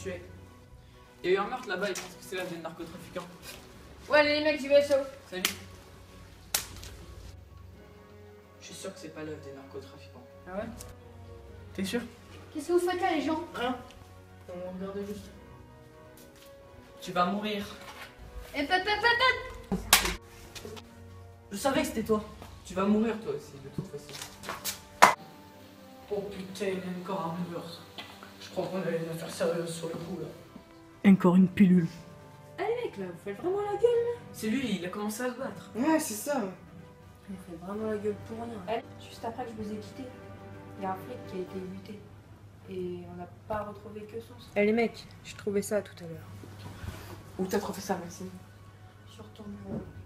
tué. Il y a eu un meurtre là-bas, ils pensent que c'est là des narcotrafiquants. Ouais, les mecs du VSO. Salut. Je suis sûr que c'est pas l'œuvre des narcotrafiquants. Ah ouais? T'es sûr? Qu'est-ce que vous faites là, les gens? Rien. On regardait juste. Tu vas mourir. Eh, papa. Je savais que c'était toi. Tu vas mourir toi aussi, de toute façon. Oh putain, il y a encore un meurtre. Je crois qu'on a une affaire sérieuse sur le coup là. Encore une pilule. Allez, mec, là, vous faites vraiment la gueule, là. C'est lui, il a commencé à se battre. Ouais, c'est ça. Vous faites vraiment la gueule pour rien. Allez, juste après que je vous ai quitté, il y a un flic qui a été buté. Et on n'a pas retrouvé que son sang. Eh les mecs, j'ai trouvé ça tout à l'heure. Où t'as trouvé ça, Maxime? Sur ton bureau.